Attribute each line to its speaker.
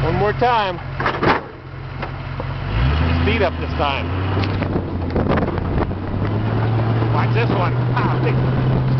Speaker 1: One more time. Speed up this time. Watch this one. Ah,